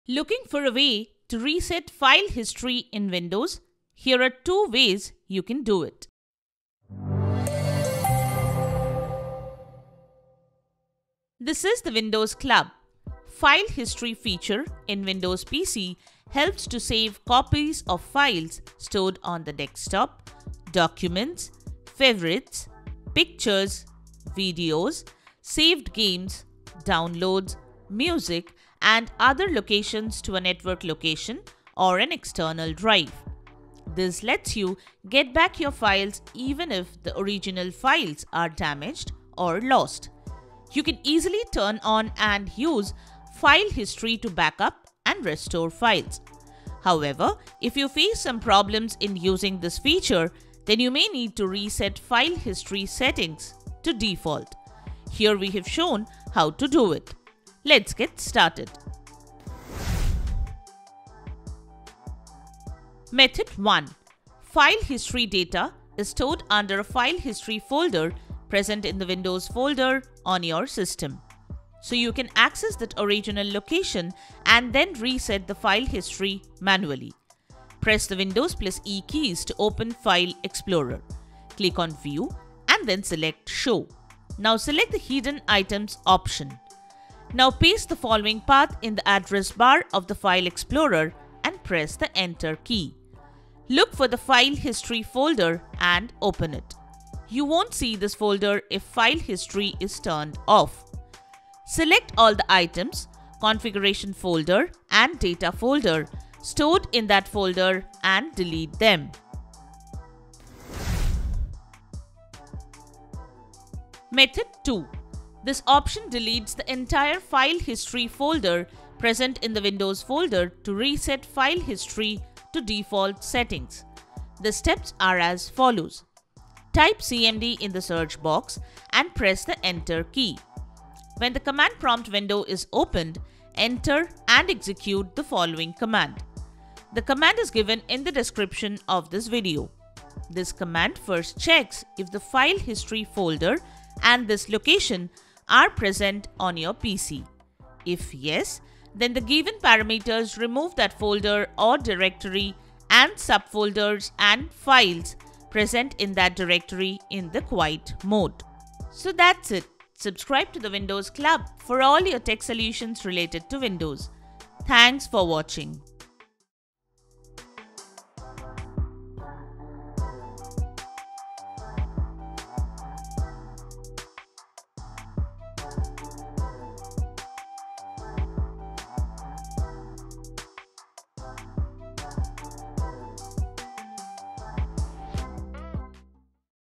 Looking for a way to reset file history in Windows? Here are two ways you can do it. This is the Windows Club. File history feature in Windows PC helps to save copies of files stored on the desktop, documents, favorites, pictures, videos, saved games, downloads, music, and other locations to a network location or an external drive. This lets you get back your files even if the original files are damaged or lost. You can easily turn on and use file history to backup and restore files. However, if you face some problems in using this feature, then you may need to reset file history settings to default. Here we have shown how to do it. Let's get started. Method 1. File history data is stored under a file history folder present in the Windows folder on your system. So you can access that original location and then reset the file history manually. Press the Windows plus E keys to open File Explorer. Click on View and then select Show. Now select the Hidden Items option. Now paste the following path in the address bar of the File Explorer and press the Enter key. Look for the File History folder and open it. You won't see this folder if File History is turned off. Select all the items, configuration folder and data folder stored in that folder and delete them. Method 2. This option deletes the entire file history folder present in the Windows folder to reset file history to default settings. The steps are as follows. Type CMD in the search box and press the Enter key. When the command prompt window is opened, enter and execute the following command. The command is given in the description of this video. This command first checks if the file history folder and this location are present on your PC. If yes, then the given parameters remove that folder or directory and subfolders and files present in that directory in the quiet mode. So that's it. Subscribe to the Windows Club for all your tech solutions related to Windows. Thanks for watching.